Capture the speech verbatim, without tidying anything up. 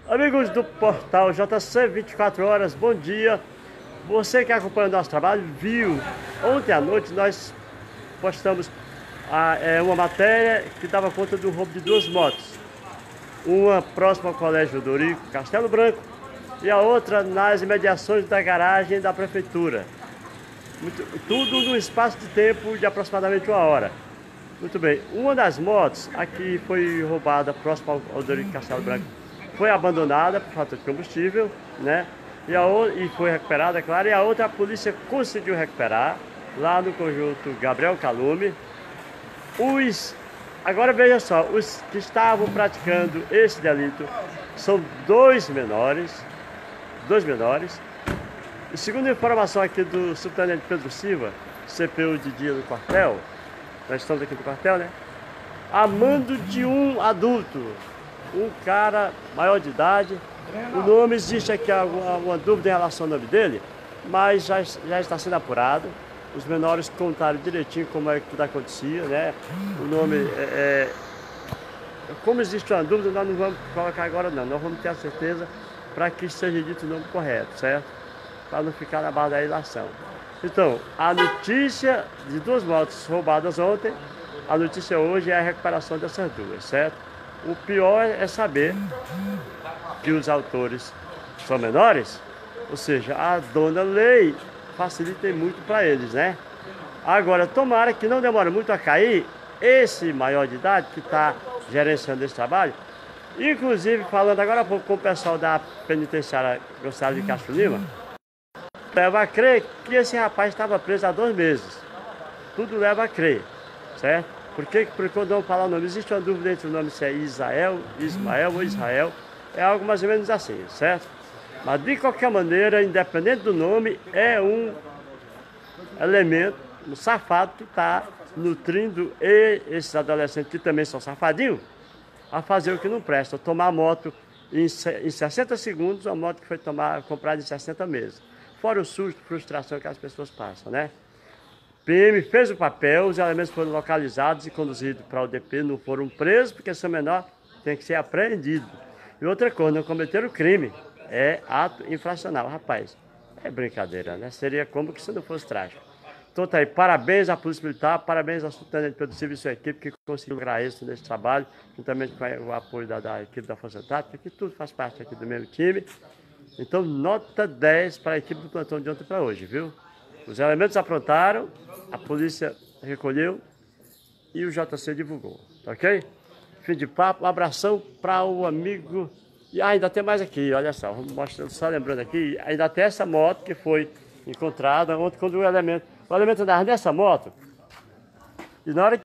Amigos do portal J C vinte e quatro horas, bom dia. Você que acompanha o nosso trabalho viu, ontem à noite nós postamos a, é, uma matéria que dava conta do roubo de duas motos. Uma próxima ao Colégio Dorico, Castelo Branco, e a outra nas imediações da garagem da prefeitura. Muito, tudo num espaço de tempo de aproximadamente uma hora. Muito bem, uma das motos, a que foi roubada próximo ao Dorico, Castelo Branco, foi abandonada por falta de combustível, né? E, a, e foi recuperada, é claro, e a outra a polícia conseguiu recuperar, lá no conjunto Gabriel Calume. Os, agora veja só, os que estavam praticando esse delito são dois menores, dois menores. E segundo a informação aqui do subtenente Pedro Silva, C P U de dia do quartel, nós estamos aqui no quartel, né? A mando de um adulto, um cara maior de idade. O nome, existe aqui alguma, alguma dúvida em relação ao nome dele, mas já, já está sendo apurado. Os menores contaram direitinho como é que tudo acontecia, né? O nome é, é... Como existe uma dúvida, nós não vamos colocar agora não, nós vamos ter a certeza para que seja dito o nome correto, certo? Para não ficar na base da ilação. Então, a notícia de duas motos roubadas ontem, a notícia hoje é a recuperação dessas duas, certo? O pior é saber que os autores são menores, ou seja, a dona lei facilita muito para eles, né? Agora, tomara que não demore muito a cair esse maior de idade que está gerenciando esse trabalho, inclusive falando agora há pouco com o pessoal da penitenciária Gonçalo de Castro Lima, leva a crer que esse rapaz estava preso há dois meses. Tudo leva a crer, certo? Por que, porque eu não falar o nome? Existe uma dúvida entre o nome se é Isael, Ismael ou Israel. É algo mais ou menos assim, certo? Mas de qualquer maneira, independente do nome, é um elemento, um safado que está nutrindo e esses adolescentes que também são safadinhos a fazer o que não presta, tomar moto em sessenta segundos, uma moto que foi tomar, comprada em sessenta meses. Fora o susto, frustração que as pessoas passam, né? P M fez o papel, os elementos foram localizados e conduzidos para o D P, não foram presos, porque são menor, tem que ser apreendido. E outra coisa, não cometeram crime, é ato infracional. Rapaz, é brincadeira, né? Seria como que se não fosse trágico. Então tá aí, parabéns à Polícia Militar, parabéns ao subtenente Pedro Silva e sua equipe que conseguiu lograr isso nesse trabalho, juntamente com o apoio da, da equipe da Força Tática, que tudo faz parte aqui do mesmo time. Então, nota dez para a equipe do plantão de ontem para hoje, viu? Os elementos aprontaram, a polícia recolheu e o J C divulgou, tá ok? Fim de papo, um abração para o amigo. E ah, ainda tem mais aqui, olha só, mostrando, só lembrando aqui, ainda tem essa moto que foi encontrada ontem quando o elemento, o elemento andava nessa moto, e na hora que